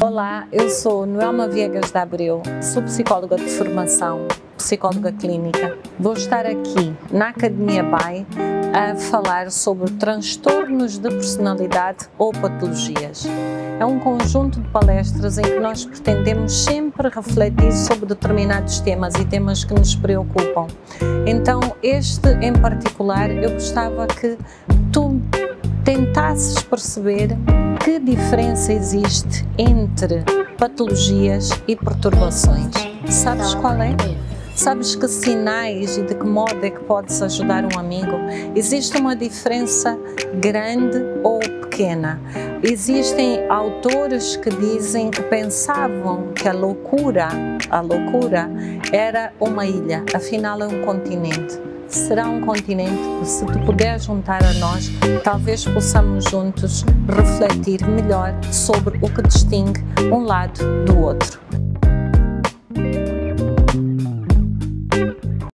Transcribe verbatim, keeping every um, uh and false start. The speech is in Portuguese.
Olá, eu sou Noelma Viegas de Abreu, sou psicóloga de formação, psicóloga clínica. Vou estar aqui na Academia B A I a falar sobre transtornos de personalidade ou patologias. É um conjunto de palestras em que nós pretendemos sempre refletir sobre determinados temas e temas que nos preocupam. Então, este em particular, eu gostava que tu tentasses perceber que diferença existe entre patologias e perturbações. Sabes qual é? Sabes que sinais e de que modo é que podes ajudar um amigo? Existe uma diferença grande ou pequena? Existem autores que dizem que pensavam que a loucura, a loucura era uma ilha, afinal é um continente. Será um continente que, se tu puder juntar a nós, talvez possamos juntos refletir melhor sobre o que distingue um lado do outro.